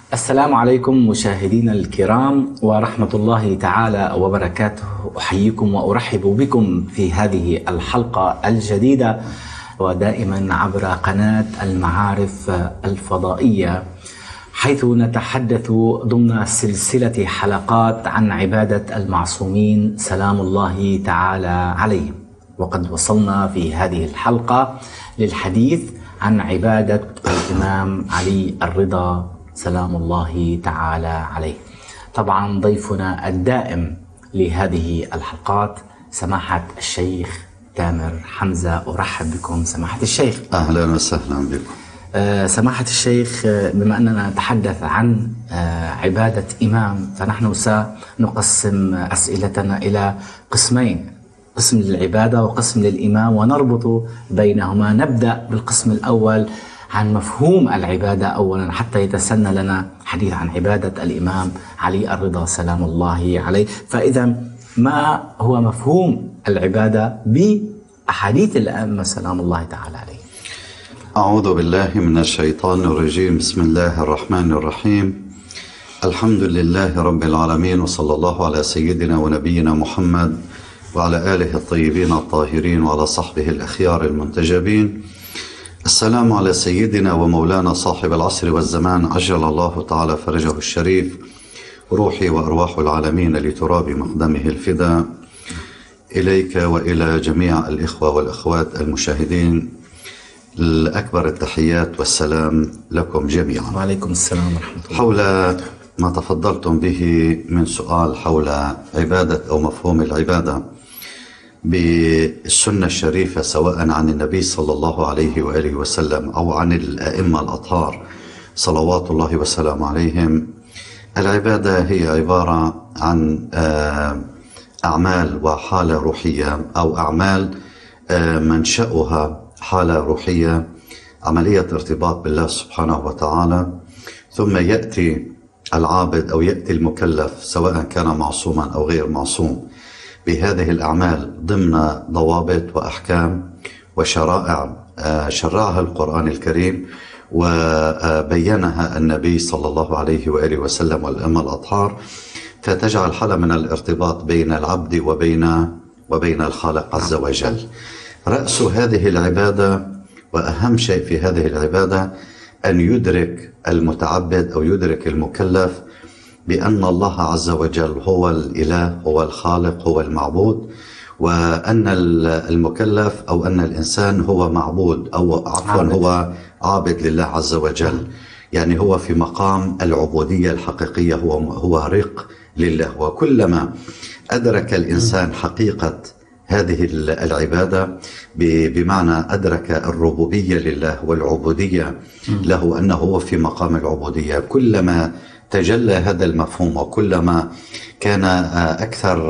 السلام عليكم مشاهدينا الكرام ورحمة الله تعالى وبركاته. أحييكم وأرحب بكم في هذه الحلقة الجديدة ودائما عبر قناة المعارف الفضائية، حيث نتحدث ضمن سلسلة حلقات عن عبادة المعصومين سلام الله تعالى عليهم. وقد وصلنا في هذه الحلقة للحديث عن عبادة الإمام علي الرضا سلام الله تعالى عليه. طبعا ضيفنا الدائم لهذه الحلقات سماحة الشيخ تامر حمزة. أرحب بكم سماحة الشيخ. أهلا وسهلا بكم. سماحة الشيخ، بما أننا نتحدث عن عبادة إمام، فنحن سنقسم أسئلتنا إلى قسمين، قسم للعبادة وقسم للإمام، ونربط بينهما. نبدأ بالقسم الأول عن مفهوم العبادة أولا، حتى يتسنى لنا حديث عن عبادة الإمام علي الرضا سلام الله عليه. فإذا ما هو مفهوم العبادة بأحاديث الأئمة سلام الله تعالى عليه؟ أعوذ بالله من الشيطان الرجيم. بسم الله الرحمن الرحيم. الحمد لله رب العالمين، وصلى الله على سيدنا ونبينا محمد وعلى آله الطيبين الطاهرين وعلى صحبه الأخيار المنتجبين. السلام على سيدنا ومولانا صاحب العصر والزمان، عجل الله تعالى فرجه الشريف. روحي وأرواح العالمين لتراب مقدمه الفداء. إليك وإلى جميع الإخوة والأخوات المشاهدين الأكبر التحيات والسلام لكم جميعا. وعليكم السلام ورحمة الله. حول ما تفضلتم به من سؤال حول عبادة أو مفهوم العبادة بالسنة الشريفة، سواء عن النبي صلى الله عليه وآله وسلم أو عن الأئمة الأطهار صلوات الله وسلام عليهم. العبادة هي عبارة عن أعمال وحالة روحية، أو أعمال منشأها حالة روحية، عملية ارتباط بالله سبحانه وتعالى، ثم يأتي العابد أو يأتي المكلف سواء كان معصوما أو غير معصوم بهذه الأعمال ضمن ضوابط وأحكام وشرائع شرعها القرآن الكريم وبينها النبي صلى الله عليه وآله وسلم والأئمة الأطهار، فتجعل حالة من الارتباط بين العبد وبين الخالق عز وجل. رأس هذه العبادة وأهم شيء في هذه العبادة أن يدرك المتعبد أو يدرك المكلف بأن الله عز وجل هو الإله، هو الخالق، هو المعبود، وأن المكلف أو أن الإنسان هو معبود، أو عفوا هو عابد لله عز وجل. يعني هو في مقام العبودية الحقيقية، هو رق لله. وكلما أدرك الإنسان حقيقة هذه العبادة، بمعنى أدرك الربوبية لله والعبودية له، أنه هو في مقام العبودية، كلما تجلى هذا المفهوم وكلما كان أكثر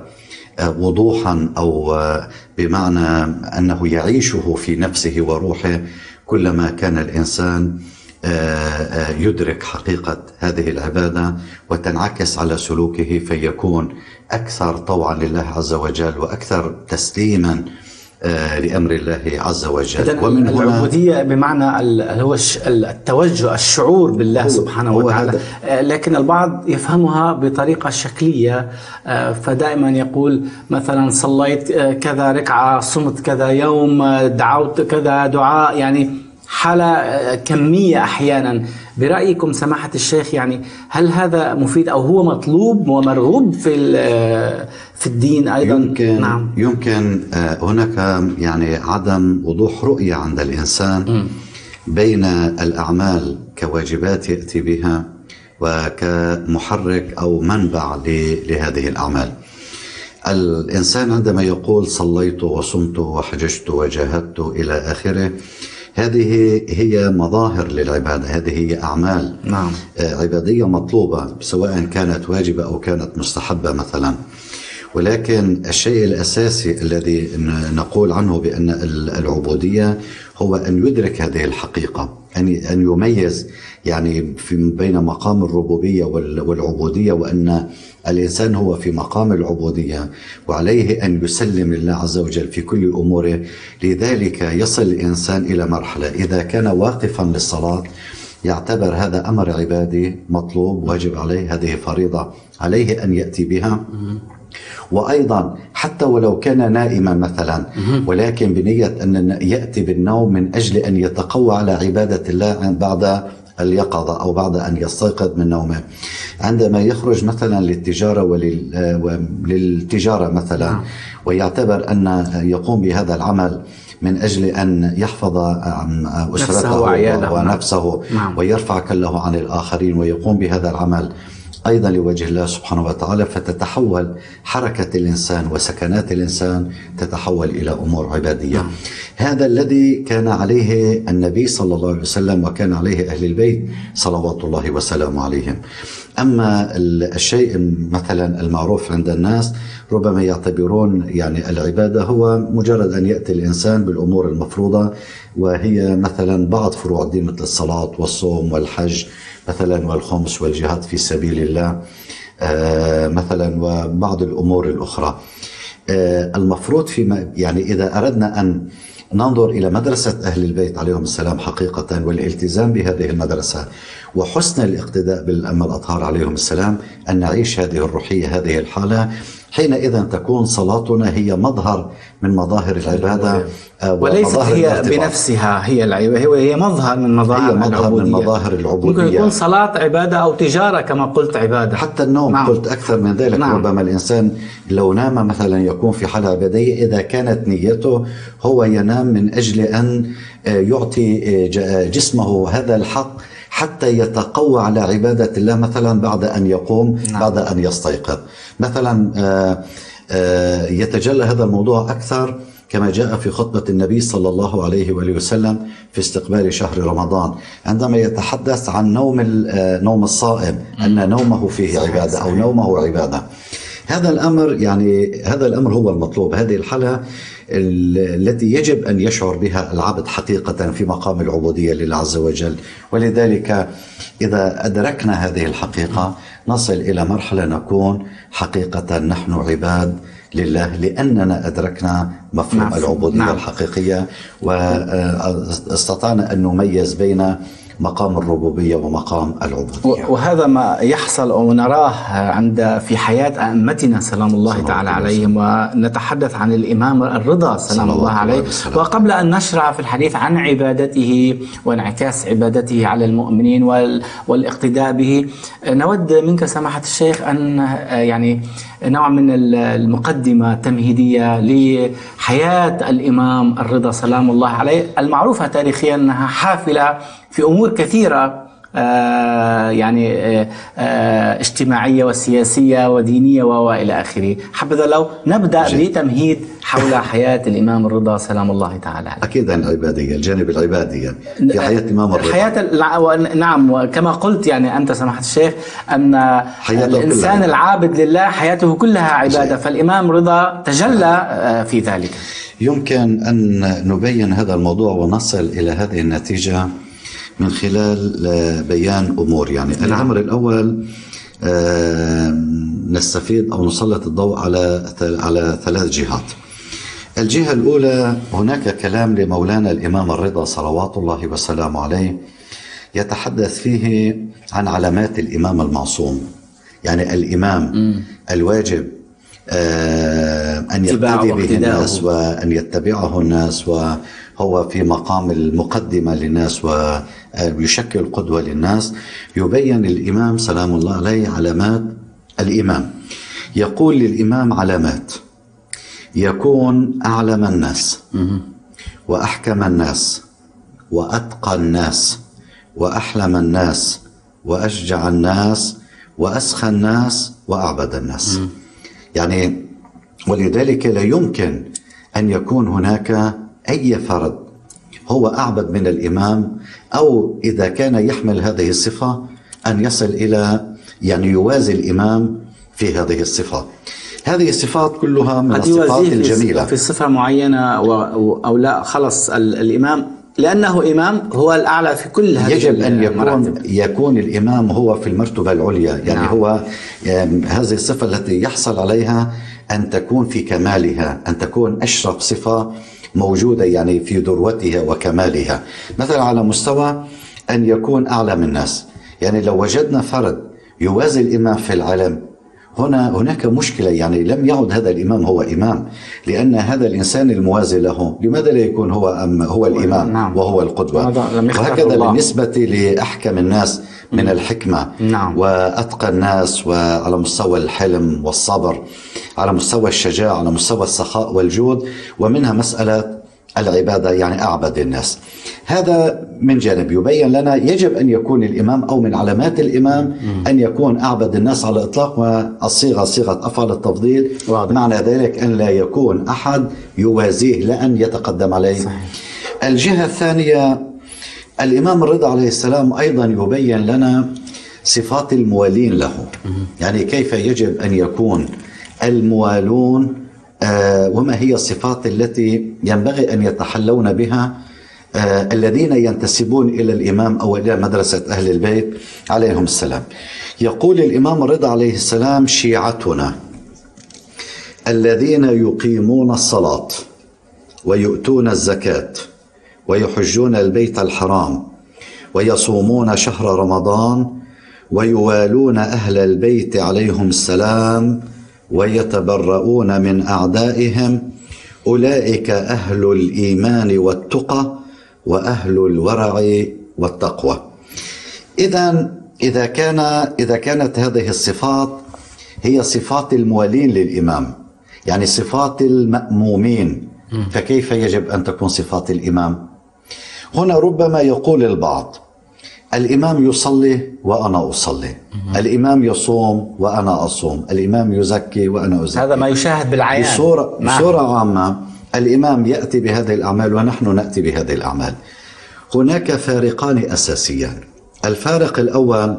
وضوحا، أو بمعنى أنه يعيشه في نفسه وروحه، كلما كان الإنسان يدرك حقيقة هذه العبادة وتنعكس على سلوكه، فيكون أكثر طوعا لله عز وجل وأكثر تسليما لأمر الله عز وجل. ومن العبودية بمعنى هو التوجه، الشعور بالله سبحانه وتعالى. لكن البعض يفهمها بطريقة شكلية، فدائما يقول مثلا صليت كذا ركعة، صمت كذا يوم، دعوت كذا دعاء، يعني حالة كمية أحيانا. برأيكم سماحة الشيخ، يعني هل هذا مفيد أو هو مطلوب ومرغوب في الدين أيضا؟ يمكن هناك يعني عدم وضوح رؤية عند الإنسان بين الأعمال كواجبات يأتي بها وكمحرك أو منبع لهذه الأعمال. الإنسان عندما يقول صليت وصمت وحججت وجاهدت إلى آخره، هذه هي مظاهر للعبادة، هذه هي أعمال عبادية مطلوبة، سواء كانت واجبة أو كانت مستحبة مثلا. ولكن الشيء الأساسي الذي نقول عنه بأن العبودية هو أن يدرك هذه الحقيقة، أن يميز يعني بين مقام الربوبية والعبودية، وأن الإنسان هو في مقام العبودية وعليه أن يسلم لله عز وجل في كل أموره. لذلك يصل الإنسان إلى مرحلة إذا كان واقفا للصلاة يعتبر هذا أمر عبادي مطلوب واجب عليه، هذه فريضة عليه أن يأتي بها. وأيضا حتى ولو كان نائما مثلا، ولكن بنية أن يأتي بالنوم من أجل أن يتقوى على عبادة الله بعد اليقظة أو بعد أن يستيقظ من نومه. عندما يخرج مثلا للتجارة وللتجارة مثلا، ويعتبر أن يقوم بهذا العمل من أجل أن يحفظ أسرته ونفسه ويرفع كله عن الآخرين، ويقوم بهذا العمل أيضا لوجه الله سبحانه وتعالى، فتتحول حركة الإنسان وسكنات الإنسان تتحول إلى أمور عبادية. هذا الذي كان عليه النبي صلى الله عليه وسلم، وكان عليه أهل البيت صلوات الله وسلامه عليهم. أما الشيء مثلا المعروف عند الناس، ربما يعتبرون يعني العبادة هو مجرد أن يأتي الإنسان بالأمور المفروضة، وهي مثلا بعض فروع الدين مثل الصلاة والصوم والحج مثلا والخمس والجهاد في سبيل الله مثلا، وبعض الأمور الأخرى. المفروض فيما يعني إذا أردنا أن ننظر إلى مدرسة أهل البيت عليهم السلام حقيقة، والالتزام بهذه المدرسة وحسن الاقتداء بالأئمة الأطهار عليهم السلام، أن نعيش هذه الروحية هذه الحالة، حينئذ تكون صلاتنا هي مظهر من مظاهر العبادة، وليست هي بنفسها هي العبادة، هي مظهر من مظاهر العبودية. ممكن يكون صلاة عبادة أو تجارة كما قلت عبادة، حتى النوم قلت أكثر من ذلك. ربما الإنسان لو نام مثلا يكون في حالة عبادية، إذا كانت نيته هو ينام من أجل أن يعطي جسمه هذا الحق حتى يتقوى على عبادة الله مثلا بعد أن يقوم بعد أن يستيقظ مثلا. يتجلى هذا الموضوع أكثر كما جاء في خطبة النبي صلى الله عليه وآله وسلم في استقبال شهر رمضان، عندما يتحدث عن نوم الصائم، أن نومه فيه عبادة أو نومه عبادة. هذا الأمر يعني هذا الأمر هو المطلوب، هذه الحالة التي يجب أن يشعر بها العبد حقيقة في مقام العبودية لله عز وجل. ولذلك إذا أدركنا هذه الحقيقة نصل إلى مرحلة نكون حقيقة نحن عباد لله، لأننا أدركنا مفهوم العبودية الحقيقية، واستطعنا أن نميز بين مقام الربوبية ومقام العبودية. وهذا ما يحصل أو نراه في حياة أئمتنا سلام الله تعالى عليهم، ونتحدث عن الإمام الرضا سلام الله عليه. وقبل أن نشرع في الحديث عن عبادته وانعكاس عبادته على المؤمنين والاقتداء به، نود منك سماحة الشيخ أن يعني نوع من المقدمة التمهيدية لحياة الإمام الرضا سلام الله عليه، المعروفة تاريخيا أنها حافلة في أمور كثيرة يعني اجتماعية وسياسية ودينية وإلى آخره. حبذا لو نبدأ بتمهيد حول حياة الإمام الرضا سلام الله تعالى عليه. أكيد العبادية، الجانب العبادي في حياة الإمام الرضا. نعم، وكما قلت يعني أنت سماحة الشيخ أن الإنسان العابد لله حياته كلها عبادة، فالإمام رضا تجلى في ذلك. يمكن أن نبين هذا الموضوع ونصل إلى هذه النتيجة من خلال بيان أمور. يعني الأمر الأول نستفيد أو نسلط الضوء على 3 جهات. الجهة الأولى، هناك كلام لمولانا الإمام الرضا صلوات الله وسلامه عليه يتحدث فيه عن علامات الإمام المعصوم، يعني الإمام الواجب أن يقتدي به الناس وأن يتبعه الناس، وهو في مقام المقدمة للناس ويشكل قدوة للناس. يبين الإمام سلام الله عليه علامات الإمام، يقول للإمام علامات: يكون أعلم الناس وأحكم الناس وأتقى الناس وأحلم الناس وأشجع الناس وأسخى الناس وأعبد الناس. يعني ولذلك لا يمكن أن يكون هناك أي فرد هو أعبد من الإمام، أو إذا كان يحمل هذه الصفة أن يصل إلى يعني يوازي الإمام في هذه الصفة. هذه الصفات كلها من الصفات الجميلة. في صفة معينة أو لا، خلص الإمام لأنه إمام هو الأعلى في كل هذه يجب أن يكون الإمام هو في المرتبة العليا، يعني هو هذه الصفة التي يحصل عليها أن تكون في كمالها، أن تكون أشرف صفة موجودة يعني في ذروتها وكمالها. مثلا على مستوى أن يكون أعلى من الناس. يعني لو وجدنا فرد يوازي الإمام في العلم، هناك مشكلة. يعني لم يعد هذا الإمام هو إمام، لأن هذا الإنسان الموازي له لماذا لا يكون هو الإمام؟ نعم. وهو القدوة. وهكذا بالنسبة لأحكم الناس من الحكمة، نعم. وأتقى الناس، وعلى مستوى الحلم والصبر، على مستوى الشجاعة، على مستوى السخاء والجود، ومنها مسألة العبادة، يعني أعبد الناس. هذا من جانب يبين لنا يجب أن يكون الإمام، أو من علامات الإمام أن يكون أعبد الناس على الإطلاق، والصيغة صيغة أفعل التفضيل. واضح. معنى ذلك أن لا يكون أحد يوازيه، لا أن يتقدم عليه. صحيح. الجهة الثانية، الإمام الرضا عليه السلام أيضا يبين لنا صفات الموالين له، يعني كيف يجب أن يكون الموالون، وما هي الصفات التي ينبغي أن يتحلون بها الذين ينتسبون إلى الإمام أو إلى مدرسة أهل البيت عليهم السلام. يقول الإمام الرضا عليه السلام: شيعتنا الذين يقيمون الصلاة ويؤتون الزكاة ويحجون البيت الحرام ويصومون شهر رمضان ويوالون أهل البيت عليهم السلام ويتبرؤون من أعدائهم، أولئك أهل الإيمان والتقى وأهل الورع والتقوى. إذا كانت هذه الصفات هي صفات الموالين للإمام، يعني صفات المأمومين، فكيف يجب أن تكون صفات الإمام؟ هنا ربما يقول البعض: الإمام يصلي وأنا أصلي، الإمام يصوم وأنا أصوم، الإمام يزكي وأنا أزكي. هذا ما يشاهد بالعيان. بصورة عامة الإمام يأتي بهذه الأعمال ونحن نأتي بهذه الأعمال. هناك فارقان أساسيان. الفارق الأول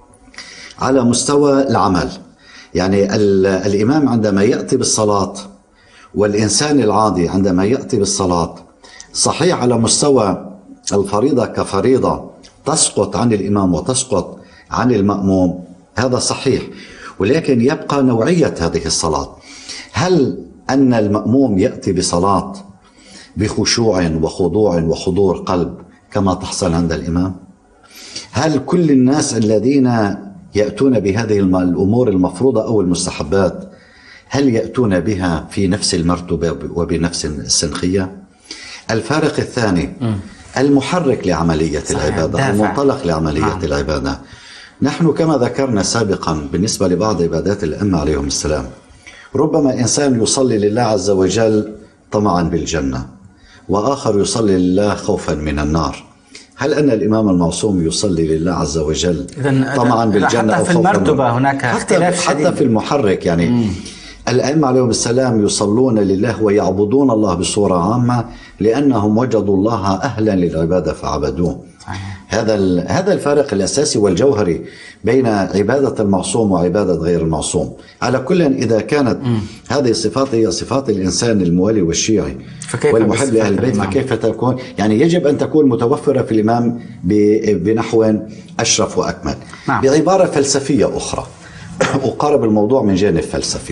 على مستوى العمل، يعني الإمام عندما يأتي بالصلاة والإنسان العادي عندما يأتي بالصلاة، صحيح على مستوى الفريضة كفريضة تسقط عن الإمام وتسقط عن المأموم، هذا صحيح، ولكن يبقى نوعية هذه الصلاة. هل أن المأموم يأتي بصلاة بخشوع وخضوع وحضور قلب كما تحصل عند الإمام؟ هل كل الناس الذين يأتون بهذه الأمور المفروضة أو المستحبات هل يأتون بها في نفس المرتبة وبنفس السنخية؟ الفارق الثاني المحرك لعملية العبادة، المنطلق لعملية العبادة. نحن كما ذكرنا سابقا بالنسبة لبعض عبادات الأئمة عليهم السلام، ربما إنسان يصلي لله عز وجل طمعا بالجنة، وآخر يصلي لله خوفا من النار. هل أن الإمام المعصوم يصلي لله عز وجل طمعا بالجنة حتى أو في المرتبة هناك اختلاف شديد؟ حتى في المحرك، يعني الأئمة عليهم السلام يصلون لله ويعبدون الله بصورة عامة لأنهم وجدوا الله أهلا للعبادة فعبدوه. هذا الفارق الأساسي والجوهري بين عبادة المعصوم وعبادة غير المعصوم. على كل، إذا كانت هذه الصفات هي صفات الإنسان الموالي والشيعي والمحب لأهل البيت، فكيف تكون؟ يعني يجب أن تكون متوفرة في الإمام بنحو أشرف وأكمل. بعبارة فلسفية أخرى أقارب الموضوع من جانب فلسفي.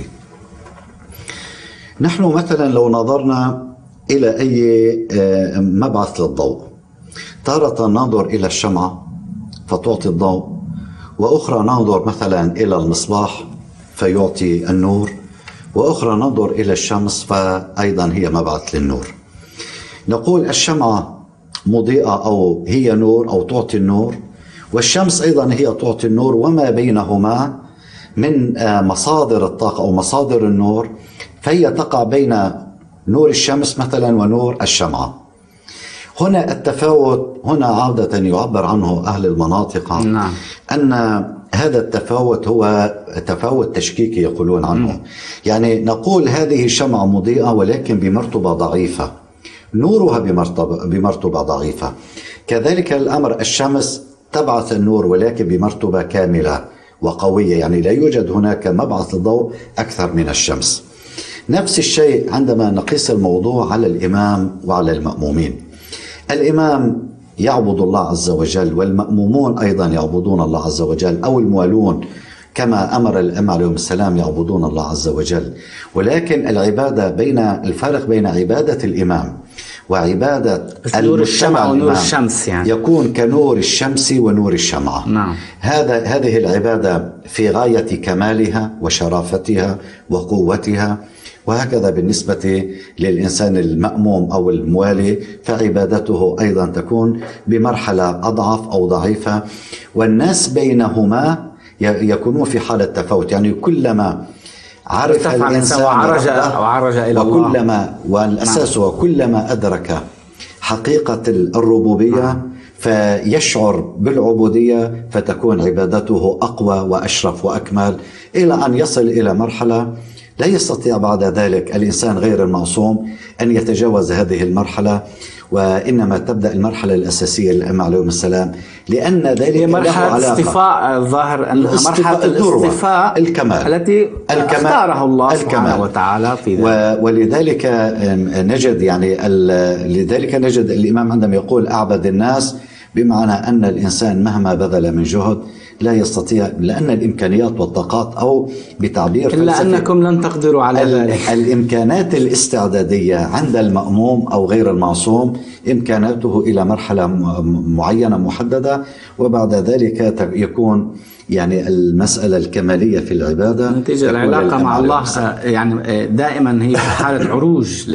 نحن مثلا لو نظرنا إلى أي مبعث للضوء، تارة ننظر إلى الشمعة فتعطي الضوء، وأخرى ننظر مثلا إلى المصباح فيعطي النور، وأخرى ننظر إلى الشمس فأيضا هي مبعث للنور. نقول الشمعة مضيئة أو هي نور أو تعطي النور، والشمس أيضا هي تعطي النور، وما بينهما من مصادر الطاقة أو مصادر النور، فهي تقع بين نور الشمس مثلا ونور الشمعة. هنا التفاوت، هنا عادة يعبر عنه أهل المناطق أن هذا التفاوت هو تفاوت تشكيكي يقولون عنه. يعني نقول هذه الشمعة مضيئة ولكن بمرتبة ضعيفة، نورها بمرتبة ضعيفة. كذلك الأمر الشمس تبعث النور ولكن بمرتبة كاملة وقوية، يعني لا يوجد هناك مبعث الضوء أكثر من الشمس. نفس الشيء عندما نقيس الموضوع على الإمام وعلى المأمومين. الإمام يعبد الله عز وجل، والمأمومون أيضا يعبدون الله عز وجل، أو الموالون كما أمر الأئمة عليهم السلام يعبدون الله عز وجل. ولكن الفرق بين عبادة الإمام وعبادة نور الشمع ونور الإمام الشمس يعني يكون كنور الشمس ونور الشمعة. نعم. هذه العبادة في غاية كمالها وشرافتها وقوتها. وهكذا بالنسبة للإنسان المأموم أو الموالي فعبادته أيضا تكون بمرحلة أضعف أو ضعيفة، والناس بينهما يكونون في حالة تفاوت. يعني كلما عرف الإنسان وعرج إلى الله، وكلما والأساس وكلما أدرك حقيقة الربوبية فيشعر بالعبودية، فتكون عبادته أقوى وأشرف وأكمل، إلى أن يصل إلى مرحلة لا يستطيع بعد ذلك الإنسان غير المعصوم أن يتجاوز هذه المرحلة، وإنما تبدأ المرحلة الأساسية للأئمة عليهم السلام، لأن ذلك له علاقة اصطفاء الظاهر أنها مرحلة الاصطفاء الكمال التي اختارها الله سبحانه وتعالى في ذلك. ولذلك نجد لذلك نجد الإمام عندما يقول أعبد الناس، بمعنى أن الإنسان مهما بذل من جهد لا يستطيع، لأن الإمكانيات والطاقات أو بتعبير إلا أنكم لن تقدروا على ذلك. الإمكانات الاستعدادية عند المأموم أو غير المعصوم إمكاناته إلى مرحلة معينة محددة، وبعد ذلك يكون يعني المسألة الكمالية في العبادة نتيجة العلاقة مع الله يعني دائما هي في حالة عروج،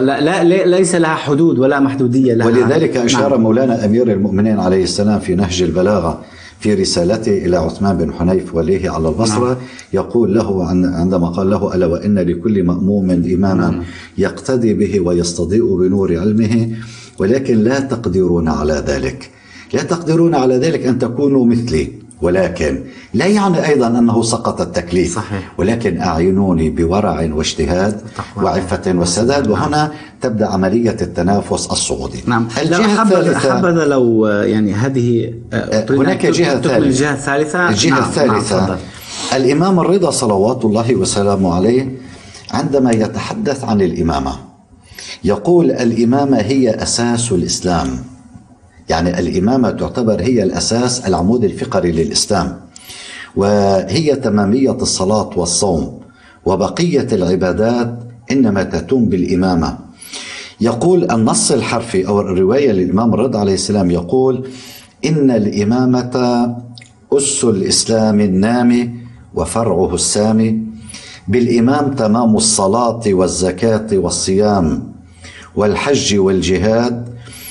ليس لها حدود ولا محدودية لها. ولذلك أشار مولانا أمير المؤمنين عليه السلام في نهج البلاغة في رسالته إلى عثمان بن حنيف وليه على البصرة، يقول له عندما قال له: ألا وإن لكل مأموم إماما يقتدي به ويستضيء بنور علمه، ولكن لا تقدرون على ذلك. لا تقدرون على ذلك أن تكونوا مثلي، ولكن لا يعني أيضا أنه سقط التكليف. صحيح. ولكن أعينوني بورع واجتهاد وعفة وسداد. وهنا تبدأ عملية التنافس الصعودي. نعم. حبذا لو يعني هذه هناك جهة ثالثة. الجهة الثالثة الإمام الرضا صلوات الله وسلامه عليه عندما يتحدث عن الإمامة يقول: الإمامة هي أساس الإسلام. يعني الإمامة تعتبر هي الأساس، العمود الفقري للإسلام، وهي تمامية الصلاة والصوم، وبقية العبادات إنما تتم بالإمامة. يقول النص الحرفي أو الرواية للإمام الرضا عليه السلام يقول: إن الإمامة أس الإسلام النامي وفرعه السامي، بالإمام تمام الصلاة والزكاة والصيام والحج والجهاد،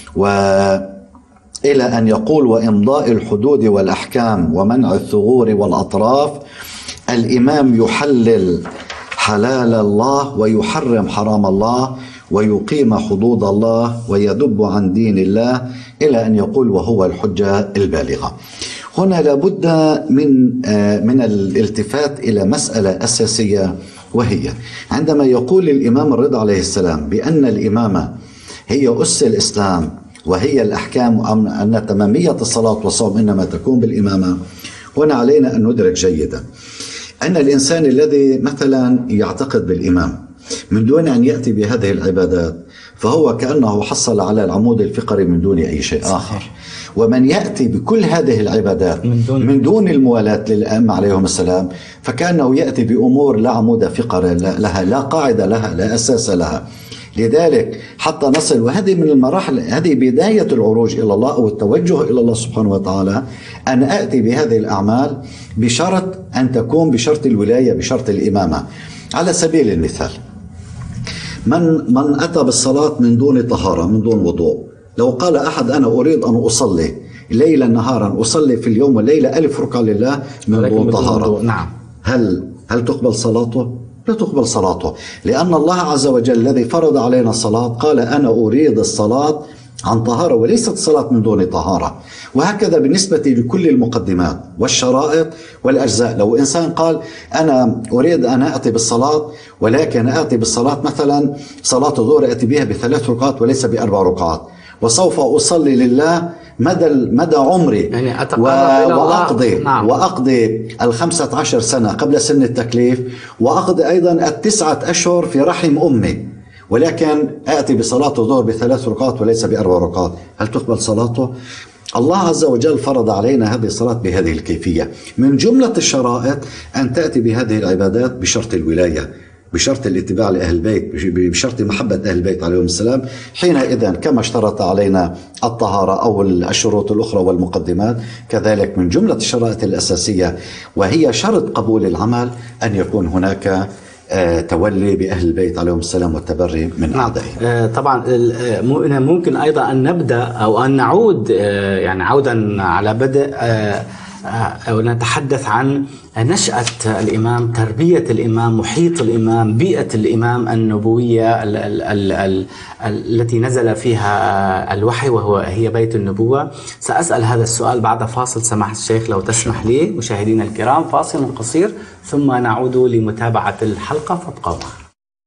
إلى أن يقول: وإمضاء الحدود والأحكام ومنع الثغور والأطراف. الإمام يحلل حلال الله ويحرم حرام الله ويقيم حدود الله ويذب عن دين الله، إلى أن يقول: وهو الحجة البالغة. هنا لابد من الالتفات إلى مسألة أساسية، وهي عندما يقول الإمام الرضا عليه السلام بأن الإمامة هي أس الإسلام وهي الأحكام، أن تمامية الصلاة والصوم إنما تكون بالإمامة، هنا علينا أن ندرك جيدا أن الإنسان الذي مثلا يعتقد بالإمام من دون أن يأتي بهذه العبادات فهو كأنه حصل على العمود الفقري من دون أي شيء آخر. ومن يأتي بكل هذه العبادات من دون الموالاة للأئمة عليهم السلام فكأنه يأتي بأمور لا عمود فقري لها، لا قاعدة لها، لا أساس لها. لذلك حتى نصل، وهذه من المراحل، هذه بداية العروج إلى الله أو التوجه إلى الله سبحانه وتعالى، أن أأتي بهذه الأعمال بشرط أن تكون بشرط الولاية، بشرط الإمامة. على سبيل المثال، من أتى بالصلاة من دون طهارة، من دون وضوء، لو قال أحد: أنا أريد أن أصلي ليلا نهارا، أصلي في اليوم والليلة 1000 ركعة لله من دون طهارة، نعم، هل تقبل صلاته؟ لا تقبل صلاته، لأن الله عز وجل الذي فرض علينا الصلاة قال: أنا أريد الصلاة عن طهارة وليست الصلاة من دون طهارة. وهكذا بالنسبة لكل المقدمات والشرائط والأجزاء. لو إنسان قال: أنا أريد أن أأتي بالصلاة ولكن أأتي بالصلاة مثلا صلاة الظهر أتي بها ب3 ركعات وليس ب4 ركعات، وسوف أصلي لله مدى عمري، يعني وأقضي 15 سنة قبل سن التكليف، وأقضي أيضا 9 أشهر في رحم أمي، ولكن آتي بصلاة الظهر ب3 ركعات وليس ب4 ركعات، هل تقبل صلاته؟ الله عز وجل فرض علينا هذه الصلاة بهذه الكيفية. من جملة الشرائط أن تأتي بهذه العبادات بشرط الولاية، بشرط الاتباع لأهل البيت، بشرط محبة أهل البيت عليهم السلام، حينئذ كما اشترط علينا الطهارة أو الشروط الأخرى والمقدمات، كذلك من جملة الشرائط الأساسية وهي شرط قبول العمل أن يكون هناك تولي بأهل البيت عليهم السلام والتبري من أعدائهم. طبعا ممكن أيضا أن نبدأ أو أن نعود يعني عودا على بدء أو نتحدث عن نشأة الإمام، تربية الإمام، محيط الإمام، بيئة الإمام النبوية التي نزل فيها الوحي هي بيت النبوة. سأسأل هذا السؤال بعد فاصل سماحة الشيخ لو تسمح لي. مشاهدينا الكرام، فاصل قصير ثم نعود لمتابعة الحلقة، فابقوا معنا.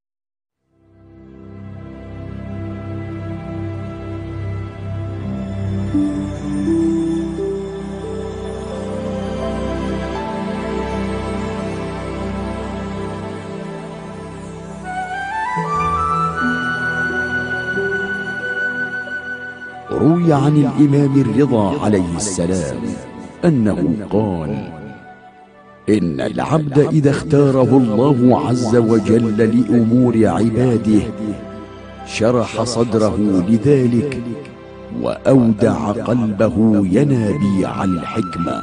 روي عن الإمام الرضا عليه السلام أنه قال: إن العبد إذا اختاره الله عز وجل لأمور عباده شرح صدره لذلك وأودع قلبه ينابيع الحكمة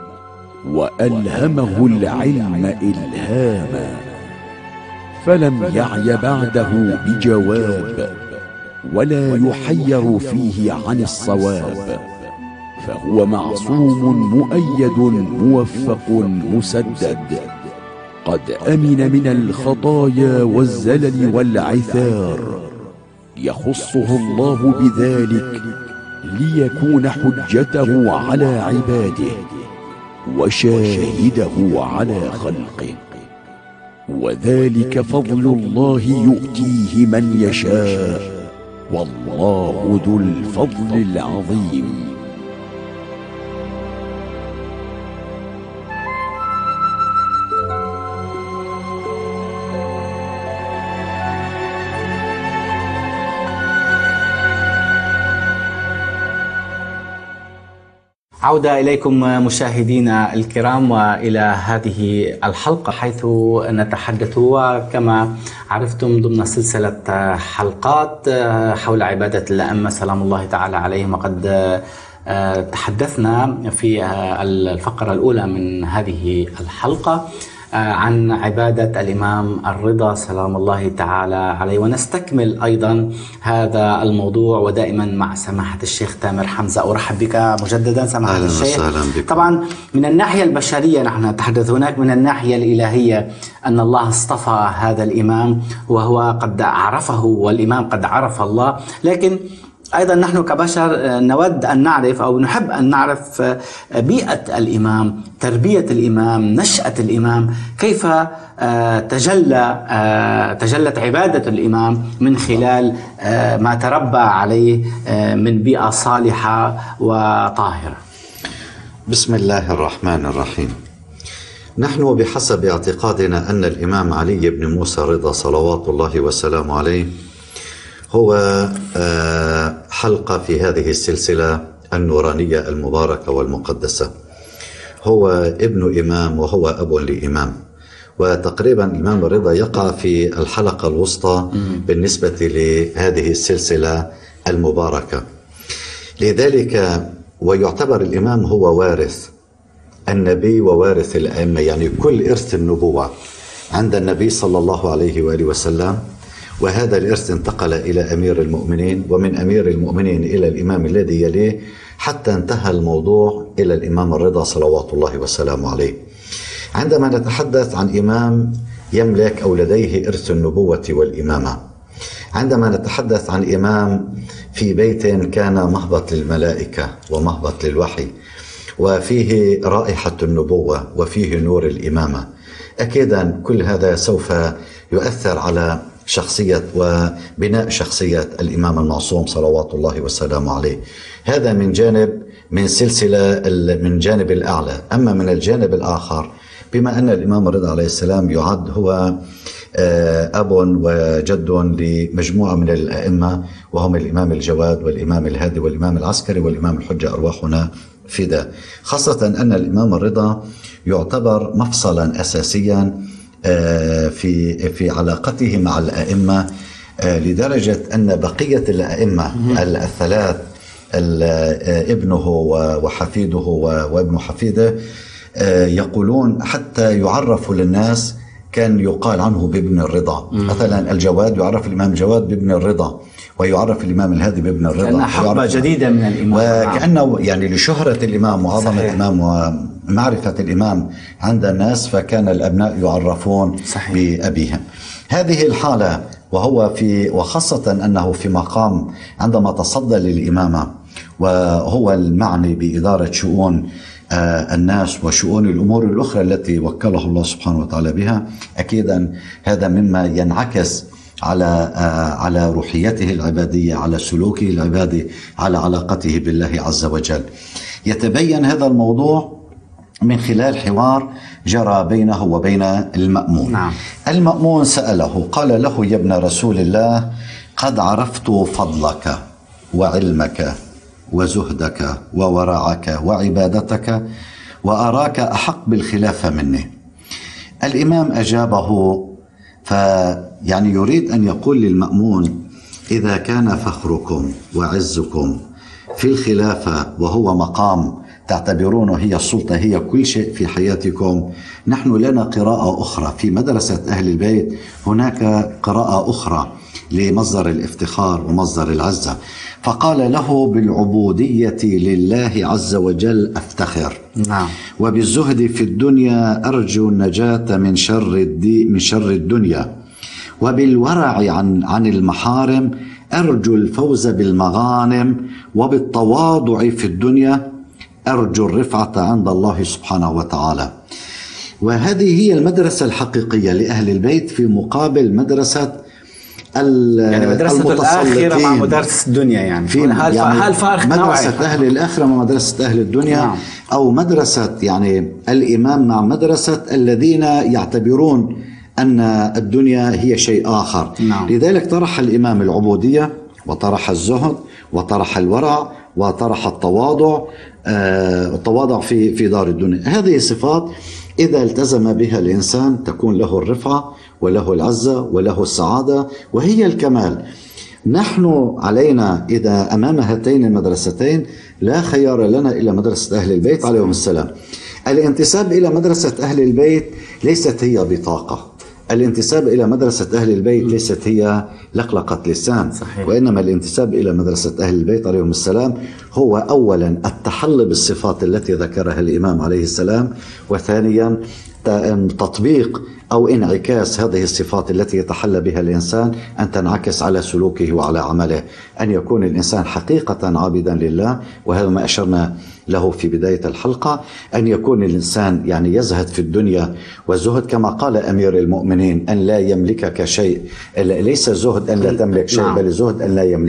وألهمه العلم إلهاما، فلم يعي بعده بجواب ولا يحير فيه عن الصواب، فهو معصوم مؤيد موفق مسدد، قد أمن من الخطايا والزلل والعثار، يخصه الله بذلك ليكون حجته على عباده وشاهده على خلقه، وذلك فضل الله يؤتيه من يشاء، والله ذو الفضل العظيم. عودة إليكم مشاهدينا الكرام وإلى هذه الحلقة، حيث نتحدث كما عرفتم ضمن سلسلة حلقات حول عبادة الأئمة سلام الله تعالى عليهم. وقد تحدثنا في الفقرة الأولى من هذه الحلقة عن عبادة الإمام الرضا سلام الله تعالى عليه، ونستكمل أيضا هذا الموضوع ودائما مع سماحة الشيخ تامر حمزة. أرحب بك مجددا سماحة الشيخ. طبعا من الناحية البشرية نحن نتحدث هناك، من الناحية الإلهية أن الله اصطفى هذا الإمام وهو قد عرفه والإمام قد عرف الله، لكن أيضا نحن كبشر نود أن نعرف أو نحب أن نعرف بيئة الإمام، تربية الإمام، نشأة الإمام، كيف تجلت عبادة الإمام من خلال ما تربى عليه من بيئة صالحة وطاهرة. بسم الله الرحمن الرحيم. نحن بحسب اعتقادنا أن الإمام علي بن موسى رضا صلوات الله وسلامه عليه هو حلقة في هذه السلسلة النورانية المباركة والمقدسة. هو ابن إمام وهو أب لإمام، وتقريبا الإمام الرضا يقع في الحلقة الوسطى بالنسبة لهذه السلسلة المباركة. لذلك ويعتبر الإمام هو وارث النبي ووارث الأئمة، يعني كل إرث النبوة عند النبي صلى الله عليه وآله وسلم، وهذا الإرث انتقل إلى أمير المؤمنين، ومن أمير المؤمنين إلى الإمام الذي يليه، حتى انتهى الموضوع إلى الإمام الرضا صلوات الله وسلامه عليه. عندما نتحدث عن إمام يملك أو لديه إرث النبوة والإمامة، عندما نتحدث عن إمام في بيت كان مهبط للملائكة ومهبط للوحي وفيه رائحة النبوة وفيه نور الإمامة، أكيدا كل هذا سوف يؤثر على شخصية وبناء شخصية الإمام المعصوم صلوات الله وسلامه عليه. هذا من جانب، من سلسلة من جانب الأعلى. أما من الجانب الآخر، بما أن الإمام الرضا عليه السلام يعد هو أب وجد لمجموعة من الأئمة، وهم الإمام الجواد والإمام الهادي والإمام العسكري والإمام الحجة أرواحنا فداء، خاصة أن الإمام الرضا يعتبر مفصلا أساسيا في علاقته مع الأئمة، لدرجة أن بقية الأئمة الثلاث ابنه وحفيده وابن حفيده يقولون حتى يعرفوا للناس كان يقال عنه بابن الرضا. مثلا الجواد يعرف الإمام الجواد بابن الرضا، ويعرف الإمام الهادي بابن الرضا، كأنها حقبة جديدة من الإمام، وكأنه يعني لشهرة الإمام وعظمة الإمام ومعرفة الإمام عند الناس، فكان الأبناء يعرفون بأبيهم. هذه الحالة وخاصة أنه في مقام عندما تصدى للإمامة وهو المعني بإدارة شؤون الناس وشؤون الأمور الأخرى التي وكله الله سبحانه وتعالى بها، أكيدا هذا مما ينعكس على روحيته العبادية، على سلوكه العبادي، على علاقته بالله عز وجل. يتبين هذا الموضوع من خلال حوار جرى بينه وبين المأمون. نعم. المأمون سأله، قال له: يا ابن رسول الله، قد عرفت فضلك وعلمك وزهدك وورعك وعبادتك، وأراك أحق بالخلافة مني. الإمام أجابه، فيعني يريد أن يقول للمأمون: إذا كان فخركم وعزكم في الخلافة وهو مقام تعتبرونه هي السلطة، هي كل شيء في حياتكم، نحن لنا قراءة أخرى في مدرسة أهل البيت، هناك قراءة أخرى لمصدر الافتخار ومصدر العزة. فقال له: بالعبودية لله عز وجل أفتخر. نعم. وبالزهد في الدنيا أرجو النجاة من شر الدنيا، وبالورع عن المحارم أرجو الفوز بالمغانم، وبالتواضع في الدنيا أرجو الرفعة عند الله سبحانه وتعالى. وهذه هي المدرسة الحقيقية لأهل البيت في مقابل مدرسة يعني مدرسة الآخرة مع مدرسة الدنيا، يعني هل فارق مدرسة أهل الآخرة مع مدرسة أهل الدنيا. نعم. أو مدرسة يعني الإمام مع مدرسة الذين يعتبرون أن الدنيا هي شيء آخر. نعم. لذلك طرح الإمام العبودية، وطرح الزهد، وطرح الورع، وطرح التواضع في دار الدنيا. هذه صفات إذا التزم بها الإنسان تكون له الرفعة وله العزة وله السعادة، وهي الكمال. نحن علينا إذا أمام هاتين المدرستين لا خيار لنا إلا مدرسة أهل البيت عليهم السلام. الانتساب إلى مدرسة أهل البيت ليست هي بطاقة، الانتساب إلى مدرسة أهل البيت ليست هي لقلقة لسان. صحيح. وإنما الانتساب إلى مدرسة أهل البيت عليهم السلام هو أولا التحلي بالصفات التي ذكرها الإمام عليه السلام، وثانيا تطبيق أو انعكاس هذه الصفات التي يتحلى بها الإنسان، أن تنعكس على سلوكه وعلى عمله، أن يكون الإنسان حقيقة عابدا لله، وهذا ما أشرنا له في بداية الحلقة، أن يكون الإنسان يعني يزهد في الدنيا، والزهد كما قال أمير المؤمنين أن لا يملكك شيء، ليس زهد أن لا تملك شيء، بل زهد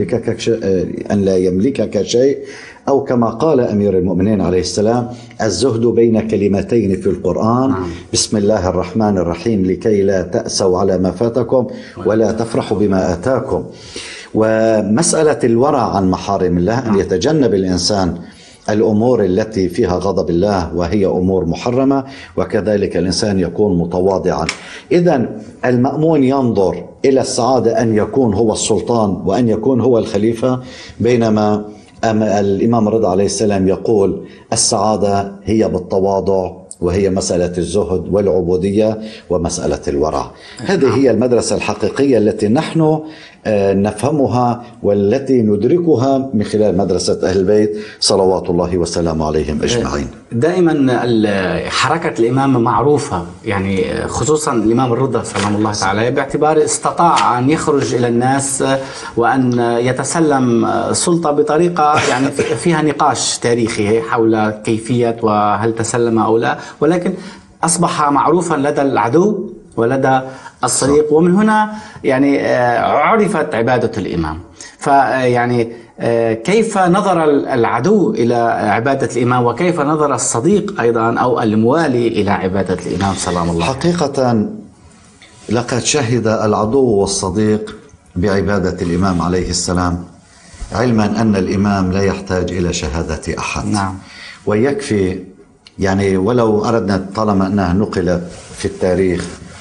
أن لا يملكك شيء، أو كما قال أمير المؤمنين عليه السلام: الزهد بين كلمتين في القرآن، بسم الله الرحمن الرحيم، لكي لا تأسوا على ما فاتكم ولا تفرحوا بما آتاكم. ومسألة الورع عن محارم الله، أن يتجنب الإنسان الأمور التي فيها غضب الله وهي أمور محرمة، وكذلك الإنسان يكون متواضعا. إذن المأمون ينظر إلى السعادة أن يكون هو السلطان وأن يكون هو الخليفة، بينما الإمام الرضا عليه السلام يقول السعادة هي بالتواضع، وهي مسألة الزهد والعبودية ومسألة الورع. هذه هي المدرسة الحقيقية التي نحن نفهمها والتي ندركها من خلال مدرسة أهل البيت صلوات الله وسلامه عليهم أجمعين. دائما حركة الإمامة معروفة، يعني خصوصا الإمام الرضا سلام الله تعالى، باعتباره استطاع أن يخرج إلى الناس وأن يتسلم سلطة بطريقة يعني فيها نقاش تاريخي حول كيفية وهل تسلم أو لا، ولكن أصبح معروفا لدى العدو ولدى الصديق، ومن هنا يعني عرفت عبادة الإمام. فيعني كيف نظر العدو إلى عبادة الإمام، وكيف نظر الصديق أيضا أو الموالي إلى عبادة الإمام سلام الله؟ حقيقة لقد شهد العدو والصديق بعبادة الإمام عليه السلام، علما أن الإمام لا يحتاج إلى شهادة أحد. نعم. ويكفي يعني ولو أردنا، طالما أنها نقلت في التاريخ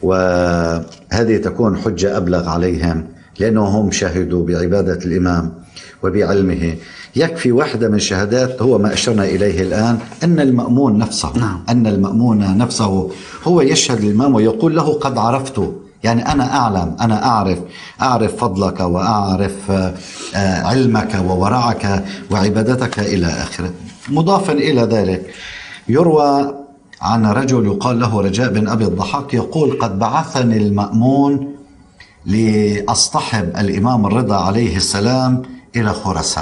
وهذه تكون حجة أبلغ عليهم لأنهم شهدوا بعبادة الإمام وبعلمه. يكفي واحدة من شهادات هو ما أشرنا إليه الآن، أن المأمون نفسه أن المأمون نفسه هو يشهد للإمام ويقول له قد عرفته، يعني أنا أعلم، أنا أعرف فضلك وأعرف علمك وورعك وعبادتك إلى آخره. مضافا إلى ذلك يروى عن رجل يقال له رجاء بن أبي الضحاك يقول قد بعثني المأمون لأصطحب الإمام الرضا عليه السلام إلى خراسان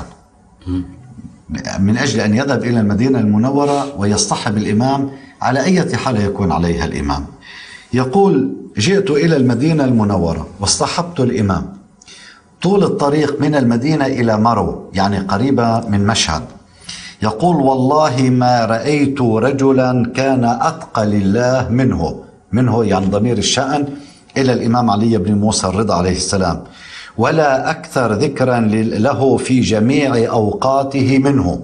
من أجل أن يذهب إلى المدينة المنورة ويصطحب الإمام على أي حال يكون عليها الإمام. يقول جئت إلى المدينة المنورة واصطحبت الإمام طول الطريق من المدينة إلى مرو، يعني قريبة من مشهد. يقول والله ما رأيت رجلا كان أتقى لله منه يعني ضمير الشأن إلى الإمام علي بن موسى الرضا عليه السلام، ولا أكثر ذكرا له في جميع أوقاته منه،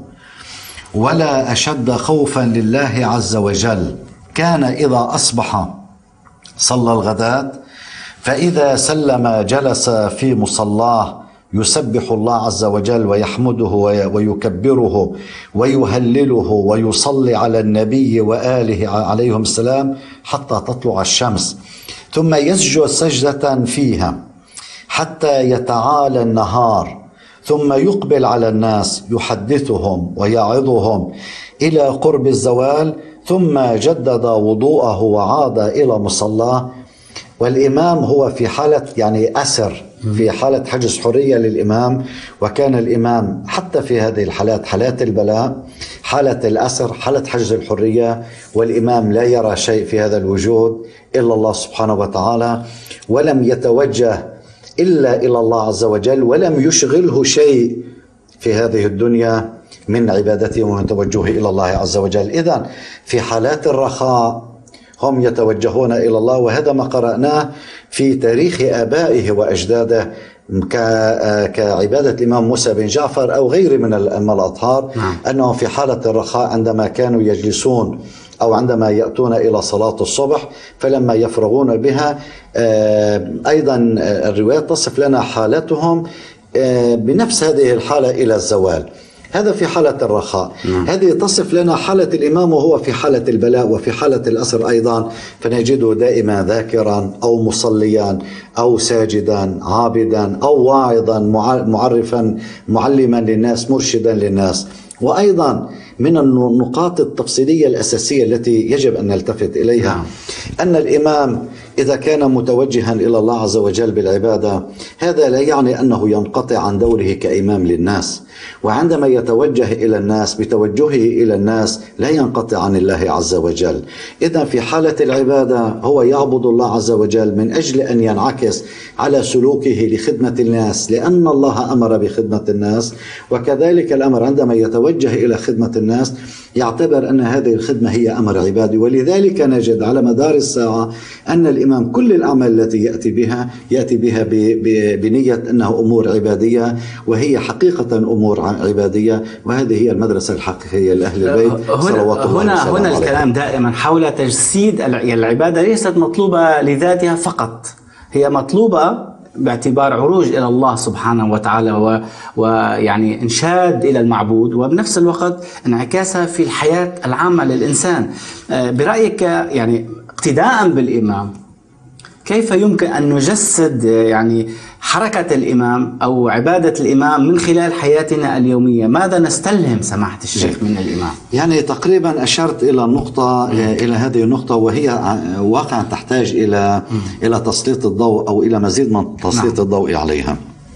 ولا أشد خوفا لله عز وجل. كان إذا أصبح صلى الغداة فإذا سلم جلس في مصلاه يسبح الله عز وجل ويحمده ويكبره ويهلله ويصلي على النبي وآله عليهم السلام حتى تطلع الشمس، ثم يسجد سجدة فيها حتى يتعالى النهار، ثم يقبل على الناس يحدثهم ويعظهم إلى قرب الزوال، ثم جدد وضوءه وعاد إلى مصلاه. والإمام هو في حالة يعني أسر، في حالة حجز حرية للإمام، وكان الإمام حتى في هذه الحالات، حالات البلاء، حالة الأسر، حالة حجز الحرية، والإمام لا يرى شيء في هذا الوجود إلا الله سبحانه وتعالى، ولم يتوجه إلا إلى الله عز وجل، ولم يشغله شيء في هذه الدنيا من عبادته ومن توجهه إلى الله عز وجل. إذن في حالات الرخاء هم يتوجهون إلى الله، وهذا ما قرأناه في تاريخ آبائه وأجداده كعبادة الإمام موسى بن جعفر أو غيره من الأطهار، أنهم في حالة الرخاء عندما كانوا يجلسون أو عندما يأتون إلى صلاة الصبح فلما يفرغون بها، أيضا الرواية تصف لنا حالتهم بنفس هذه الحالة إلى الزوال. هذا في حالة الرخاء. هذه تصف لنا حالة الإمام وهو في حالة البلاء وفي حالة الأسر أيضا، فنجده دائما ذاكرا أو مصليا أو ساجدا عابدا أو واعظا معرفا معلما للناس مرشدا للناس. وأيضا من النقاط التفصيلية الأساسية التي يجب أن نلتفت إليها أن الإمام إذا كان متوجها إلى الله عز وجل بالعبادة، هذا لا يعني أنه ينقطع عن دوره كإمام للناس، وعندما يتوجه إلى الناس بتوجهه إلى الناس لا ينقطع عن الله عز وجل. إذن في حالة العبادة هو يعبد الله عز وجل من أجل أن ينعكس على سلوكه لخدمة الناس، لأن الله أمر بخدمة الناس، وكذلك الأمر عندما يتوجه إلى خدمة الناس يعتبر أن هذه الخدمة هي أمر عبادي. ولذلك نجد على مدار الساعة أن الإمام كل الأعمال التي يأتي بها بنية أنها أمور عبادية، وهي حقيقة أمور عبادية، وهذه هي المدرسة الحقيقية لأهل البيت صلوات الله وسلامه عليه. هنا الكلام دائما حول تجسيد العبادة، ليست مطلوبة لذاتها فقط، هي مطلوبة باعتبار عروج إلى الله سبحانه وتعالى ويعني إنشاد إلى المعبود، وبنفس الوقت انعكاسها في الحياة العامة للإنسان. برأيك يعني اقتداء بالإمام كيف يمكن أن نجسد يعني حركة الإمام أو عبادة الإمام من خلال حياتنا اليومية؟ ماذا نستلهم سماحة الشيخ من الإمام؟ يعني تقريبا أشرت إلى النقطة إلى هذه النقطة، وهي واقعا تحتاج إلى تسليط الضوء أو إلى مزيد من تسليط الضوء عليها.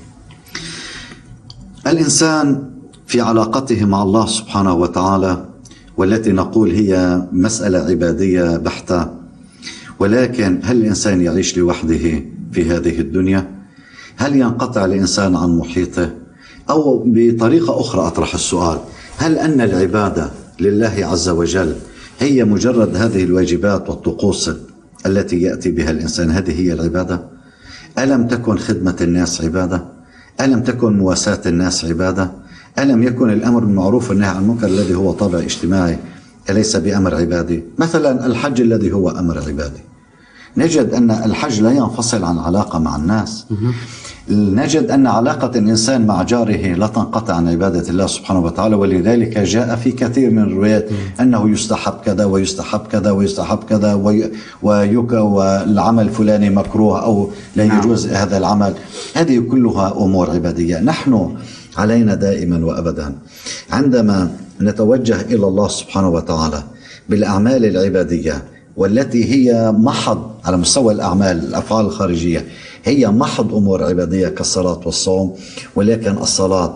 الإنسان في علاقته مع الله سبحانه وتعالى، والتي نقول هي مسألة عبادية بحتة، ولكن هل الإنسان يعيش لوحده في هذه الدنيا؟ هل ينقطع الإنسان عن محيطه؟ أو بطريقة أخرى أطرح السؤال، هل أن العبادة لله عز وجل هي مجرد هذه الواجبات والطقوس التي يأتي بها الإنسان، هذه هي العبادة؟ ألم تكن خدمة الناس عبادة؟ ألم تكن مواساة الناس عبادة؟ ألم يكن الأمر بالمعروف والنهي عن المنكر الذي هو طابع اجتماعي أليس بأمر عبادي؟ مثلا الحج الذي هو أمر عبادي، نجد أن الحج لا ينفصل عن علاقة مع الناس. نجد أن علاقة الإنسان مع جاره لا تنقطع عن عبادة الله سبحانه وتعالى، ولذلك جاء في كثير من الروايات أنه يستحب كذا ويستحب كذا ويستحب كذا والعمل الفلاني مكروه أو لا يجوز هذا العمل. هذه كلها أمور عبادية. نحن علينا دائما وأبدا عندما نتوجه إلى الله سبحانه وتعالى بالأعمال العبادية والتي هي محض على مستوى الأفعال الخارجية، هي محض أمور عبادية كالصلاة والصوم، ولكن الصلاة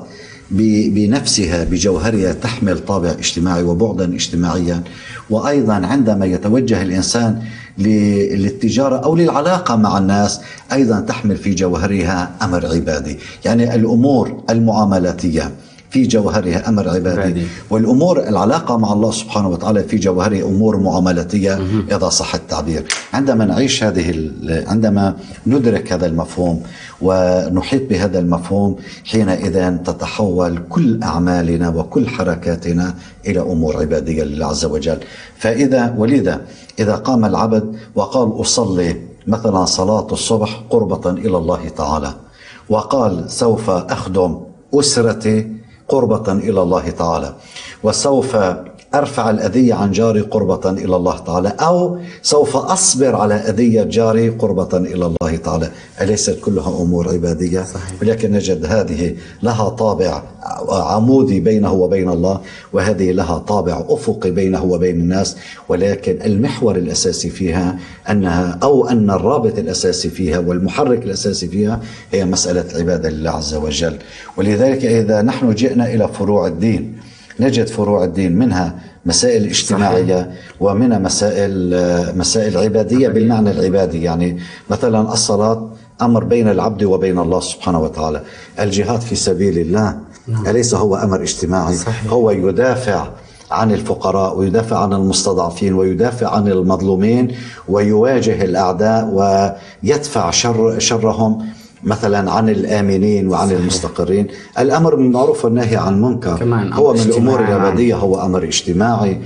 بنفسها بجوهرها تحمل طابع اجتماعي وبعدا اجتماعيا. وأيضا عندما يتوجه الإنسان للتجارة أو للعلاقة مع الناس أيضا تحمل في جوهرها أمر عبادي. يعني الأمور المعاملاتية في جوهرها أمر عبادي، والأمور العلاقة مع الله سبحانه وتعالى في جوهرها أمور معاملاتية إذا صح التعبير. عندما نعيش عندما ندرك هذا المفهوم ونحيط بهذا المفهوم، حينئذ تتحول كل أعمالنا وكل حركاتنا إلى أمور عبادية لله عز وجل. ولذا إذا قام العبد وقال أصلي مثلا صلاة الصبح قربة إلى الله تعالى، وقال سوف أخدم أسرتي قربة إلى الله تعالى، وسوف أرفع الأذية عن جاري قربة إلى الله تعالى، أو سوف أصبر على أذية جاري قربة إلى الله تعالى، أليست كلها أمور عبادية؟ ولكن نجد هذه لها طابع عمودي بينه وبين الله، وهذه لها طابع أفقي بينه وبين الناس، ولكن المحور الأساسي فيها أن الرابط الأساسي فيها والمحرك الأساسي فيها هي مسألة العبادة لله عز وجل. ولذلك إذا نحن جئنا إلى فروع الدين نجد فروع الدين منها مسائل اجتماعية ومنها مسائل عبادية بالمعنى العبادي. يعني مثلا الصلاة أمر بين العبد وبين الله سبحانه وتعالى. الجهاد في سبيل الله أليس هو أمر اجتماعي؟ هو يدافع عن الفقراء ويدافع عن المستضعفين ويدافع عن المظلومين ويواجه الأعداء ويدفع شرهم مثلا عن الآمنين وعن المستقرين. الأمر بالمعروف والنهي عن المنكر هو من الأمور العبادية، هو أمر اجتماعي.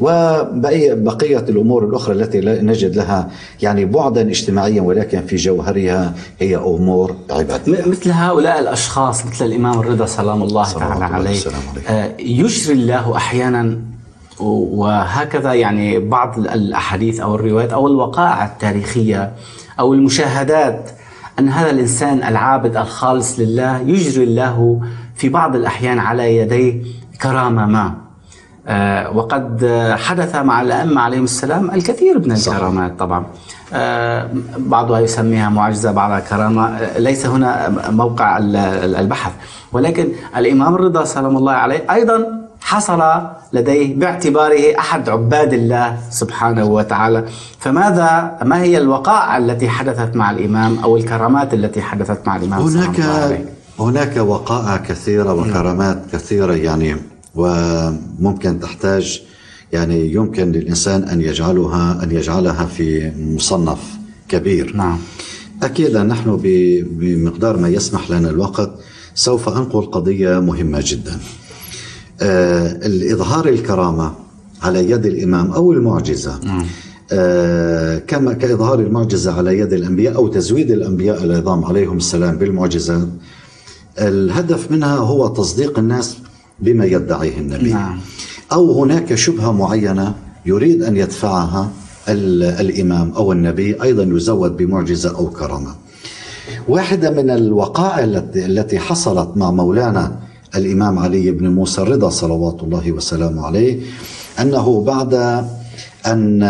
وبقية الأمور الأخرى التي نجد لها يعني بعدا اجتماعيا ولكن في جوهرها هي أمور عبادية. مثل هؤلاء الأشخاص مثل الإمام الرضا سلام الله تعالى عليه يجري الله أحيانا، وهكذا يعني بعض الأحاديث أو الروايات أو الوقائع التاريخية أو المشاهدات أن هذا الإنسان العابد الخالص لله يجري الله في بعض الأحيان على يديه كرامة ما. وقد حدث مع الأئمة عليهم السلام الكثير من الكرامات طبعا، بعضها يسميها معجزة بعضها كرامة، ليس هنا موقع البحث. ولكن الإمام الرضا سلام الله عليه أيضا حصل لديه باعتباره أحد عباد الله سبحانه وتعالى. ما هي الوقائع التي حدثت مع الإمام أو الكرامات التي حدثت مع الإمام؟ هناك وقائع كثيرة وكرامات كثيرة يعني، وممكن تحتاج يعني يمكن للإنسان أن يجعلها في مصنف كبير. نعم. أكيد نحن بمقدار ما يسمح لنا الوقت سوف أنقل قضية مهمة جدا. الإظهار الكرامة على يد الإمام أو المعجزة كما كإظهار المعجزة على يد الأنبياء أو تزويد الأنبياء العظام عليهم السلام بالمعجزات، الهدف منها هو تصديق الناس بما يدعيه النبي. أو هناك شبهة معينة يريد أن يدفعها الإمام أو النبي أيضا يزود بمعجزة أو كرامة. واحدة من الوقائع التي حصلت مع مولانا الإمام علي بن موسى الرضا صلوات الله وسلامه عليه أنه بعد أن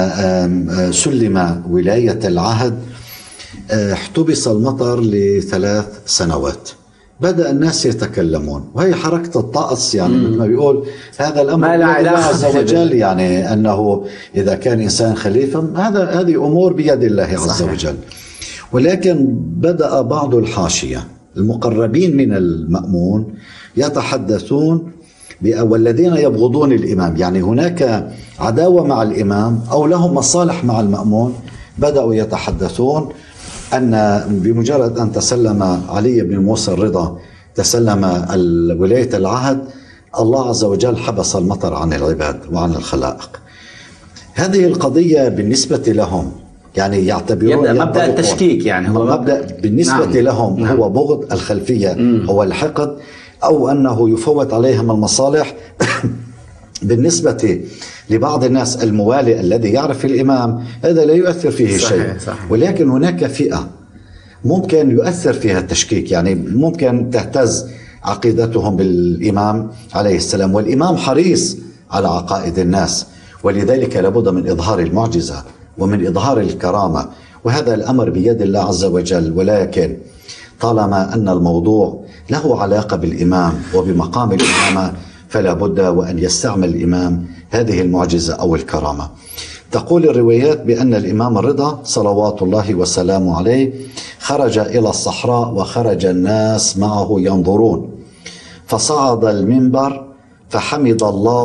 سلم ولاية العهد احتبس المطر ل3 سنوات. بدأ الناس يتكلمون، وهي حركة الطقس يعني مثل ما بيقول هذا الأمر بيد الله عز وجل، يعني أنه إذا كان إنسان خليفة هذه أمور بيد الله عز وجل. ولكن بدأ بعض الحاشية المقربين من المأمون يتحدثون والذين يبغضون الإمام، يعني هناك عداوة مع الإمام أو لهم مصالح مع المأمون، بدأوا يتحدثون أن بمجرد أن تسلم علي بن موسى الرضا تسلم ولاية العهد الله عز وجل حبس المطر عن العباد وعن الخلائق. هذه القضية بالنسبة لهم يعني يعتبرون مبدأ التشكيك، يعني هو مبدأ بالنسبة نعم. لهم نعم. هو بغض الخلفية، هو الحقد، أو أنه يفوت عليهم المصالح. بالنسبة لبعض الناس الموالي الذي يعرف الإمام هذا لا يؤثر فيه شيء، ولكن هناك فئة ممكن يؤثر فيها التشكيك، يعني ممكن تهتز عقيدتهم بالإمام عليه السلام، والإمام حريص على عقائد الناس، ولذلك لابد من إظهار المعجزة ومن إظهار الكرامة، وهذا الأمر بيد الله عز وجل. ولكن طالما أن الموضوع له علاقة بالإمام وبمقام الإمامة فلا بد وأن يستعمل الإمام هذه المعجزة أو الكرامة. تقول الروايات بأن الإمام الرضا صلوات الله وسلامه عليه خرج إلى الصحراء وخرج الناس معه ينظرون، فصعد المنبر فحمد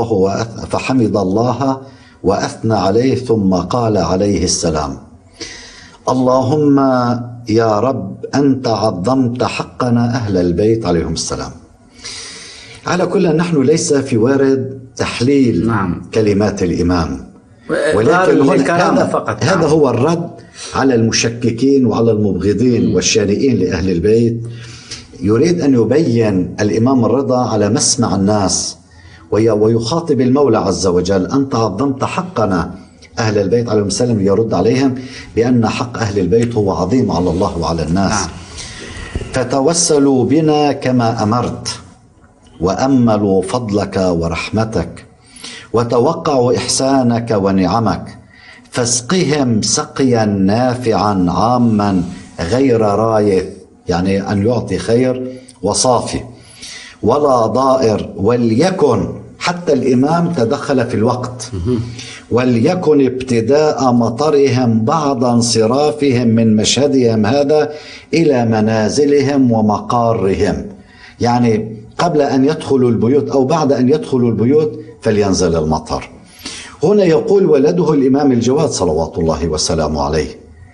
الله وأثنى عليه، ثم قال عليه السلام: اللهم يا رب أنت عظمت حقنا أهل البيت عليهم السلام. على كل نحن ليس في وارد تحليل كلمات الإمام، ولكن هذا هو الرد على المشككين وعلى المبغضين والشانئين لأهل البيت. يريد أن يبين الإمام الرضا على مسمع الناس ويخاطب المولى عز وجل: أنت عظمت حقنا أهل البيت عليهم السلام، يرد عليهم بأن حق أهل البيت هو عظيم على الله وعلى الناس. فتوسلوا بنا كما أمرت، وأملوا فضلك ورحمتك، وتوقعوا إحسانك ونعمك، فاسقهم سقيا نافعا عاما غير رايث، يعني أن يعطي خير وصافي، ولا ضائر. وليكن، حتى الإمام تدخل في الوقت، وليكن ابتداء مطرهم بعد انصرافهم من مشهدهم هذا إلى منازلهم ومقارهم، يعني قبل أن يدخلوا البيوت أو بعد أن يدخلوا البيوت فلينزل المطر. هنا يقول ولده الإمام الجواد صلوات الله وسلامه عليه،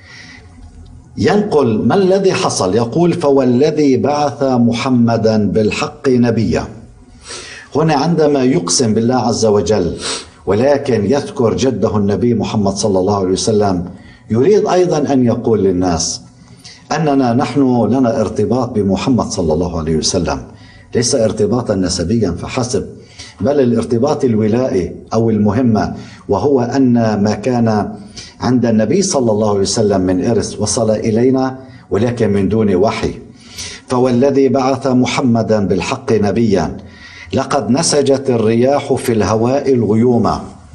ينقل ما الذي حصل، يقول: فوالذي بعث محمدا بالحق نبيا. هنا عندما يقسم بالله عز وجل ولكن يذكر جده النبي محمد صلى الله عليه وسلم، يريد أيضا أن يقول للناس أننا نحن لنا ارتباط بمحمد صلى الله عليه وسلم، ليس ارتباطا نسبيا فحسب، بل الارتباط الولائي أو المهمة، وهو أن ما كان عند النبي صلى الله عليه وسلم من إرث وصل إلينا ولكن من دون وحي. فوالذي بعث محمدا بالحق نبيا لقد نسجت الرياح في الهواء الغيوم،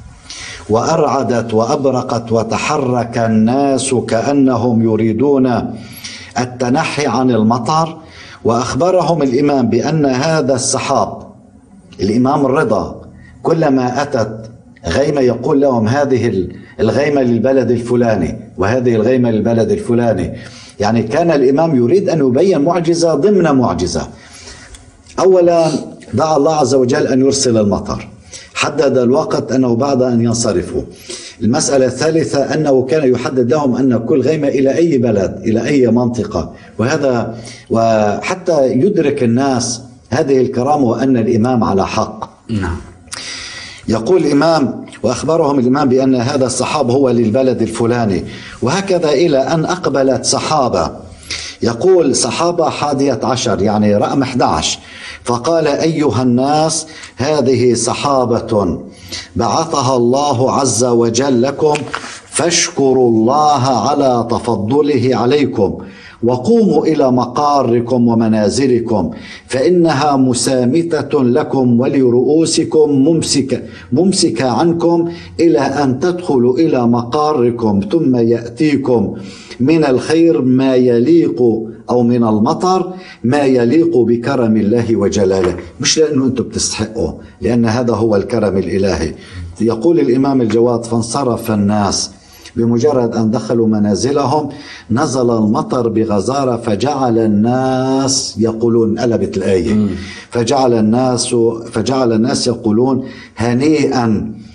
وأرعدت وأبرقت، وتحرك الناس كأنهم يريدون التنحي عن المطر. وأخبرهم الإمام بأن هذا السحاب، الإمام الرضا كلما أتت غيمة يقول لهم: هذه الغيمة للبلد الفلاني وهذه الغيمة للبلد الفلاني. يعني كان الإمام يريد أن يبين معجزة ضمن معجزة. أولا دعا الله عز وجل أن يرسل المطر، حدد الوقت أنه بعد أن ينصرفوا. المسألة الثالثة أنه كان يحدد لهم أن كل غيمة إلى أي بلد، إلى أي منطقة، وهذا وحتى يدرك الناس هذه الكرامة وأن الإمام على حق. نعم. يقول الإمام: وأخبرهم الإمام بأن هذا السحاب هو للبلد الفلاني، وهكذا إلى أن أقبلت سحابة، يقول سحابة 11 يعني رقم 11، فقال: أيها الناس، هذه سحابة بعثها الله عز وجل لكم، فاشكروا الله على تفضله عليكم، وقوموا إلى مقاركم ومنازلكم، فإنها مسامتة لكم ولرؤوسكم ممسكة عنكم إلى أن تدخلوا إلى مقاركم، ثم يأتيكم من الخير ما يليق، أو من المطر ما يليق بكرم الله وجلاله، مش لأنه أنتم بتستحقوا، لأن هذا هو الكرم الإلهي. يقول الإمام الجواد: فانصرف الناس، بمجرد أن دخلوا منازلهم نزل المطر بغزارة، فجعل الناس يقولون، قلبت الآية، فجعل الناس يقولون: هنيئا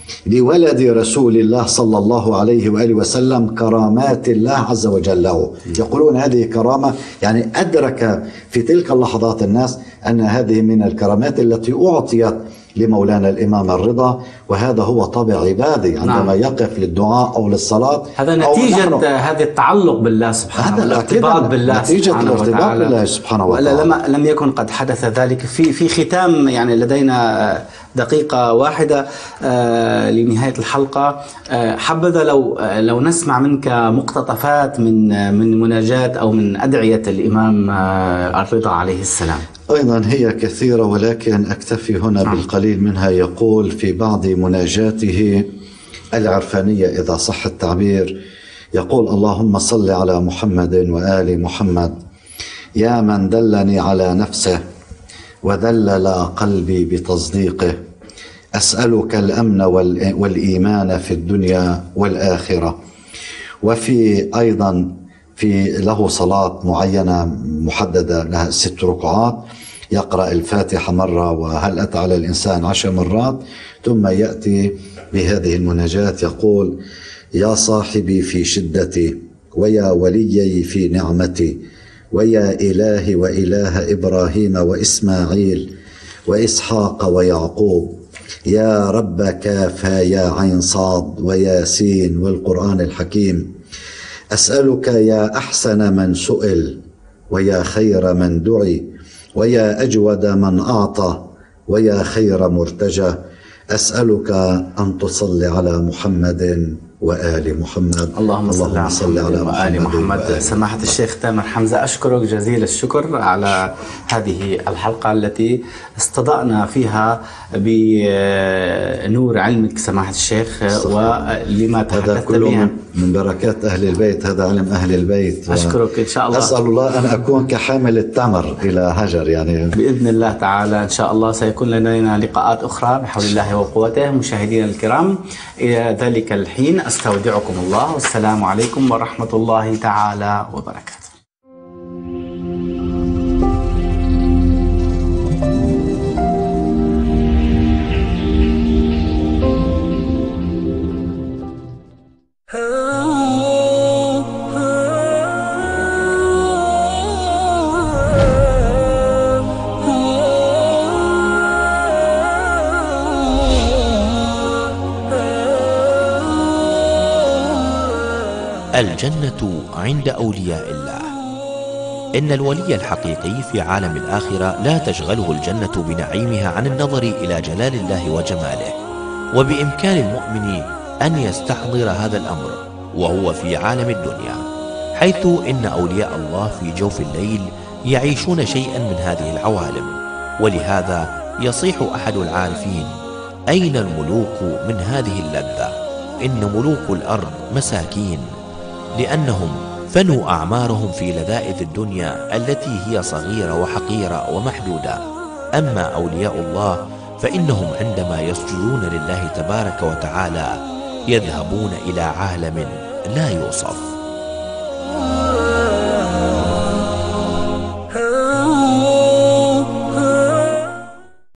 لولد رسول الله صلى الله عليه وآله وسلم كرامات الله عز وجل له. يقولون هذه كرامة، يعني أدرك في تلك اللحظات الناس أن هذه من الكرامات التي أعطيت لمولانا الإمام الرضا، وهذا هو طبع عبادي عندما يقف للدعاء أو للصلاة. هذا نتيجة هذا التعلق بالله سبحانه وتعالى، الارتباط بالله نتيجة الارتباط بالله سبحانه وتعالى. لم يكن قد حدث ذلك. في ختام يعني لدينا دقيقة واحدة لنهاية الحلقة، حبذا لو نسمع منك مقتطفات من مناجاة أو من أدعية الإمام الرضا عليه السلام. أيضا هي كثيرة ولكن أكتفي هنا بالقليل منها. يقول في بعض مناجاته العرفانية إذا صح التعبير، يقول: اللهم صل على محمد وآل محمد، يا من دلني على نفسه وذلل قلبي بتصديقه، أسألك الأمن والإيمان في الدنيا والآخرة. وفي أيضا له صلاة معينة محددة لها 6 ركعات، يقرأ الفاتحة مرة وهل أتى على الإنسان 10 مرات، ثم يأتي بهذه المناجات يقول: يا صاحبي في شدتي، ويا وليي في نعمتي، ويا إلهي وإله إبراهيم وإسماعيل وإسحاق ويعقوب، يا رب كافا يا عين صاد وياسين والقرآن الحكيم، أسألك يا أحسن من سئل، ويا خير من دعي، ويا أجود من أعطى، ويا خير مرتجى، أسألك أن تصلي على محمد وآل محمد. اللهم صل على وآل محمد. سماحة الشيخ تامر حمزة، أشكرك جزيل الشكر على هذه الحلقة التي استضأنا فيها بنور علمك سماحة الشيخ ولما تحدثت بها من بركات أهل البيت. هذا علم أهل البيت. أشكرك إن شاء الله. أسأل الله أن أكون كحامل التمر إلى هجر يعني بإذن الله تعالى. إن شاء الله سيكون لدينا لقاءات أخرى بحول الله وقوته. مشاهدينا الكرام، إلى ذلك الحين أستودعكم الله، والسلام عليكم ورحمة الله تعالى وبركاته. الجنة عند أولياء الله. إن الولي الحقيقي في عالم الآخرة لا تشغله الجنة بنعيمها عن النظر إلى جلال الله وجماله، وبإمكان المؤمن أن يستحضر هذا الأمر وهو في عالم الدنيا، حيث إن أولياء الله في جوف الليل يعيشون شيئا من هذه العوالم. ولهذا يصيح أحد العارفين: أين الملوك من هذه اللذة؟ إن ملوك الأرض مساكين، لأنهم فنوا أعمارهم في لذائذ الدنيا التي هي صغيرة وحقيرة ومحدودة. أما أولياء الله فإنهم عندما يسجدون لله تبارك وتعالى يذهبون إلى عالم لا يوصف.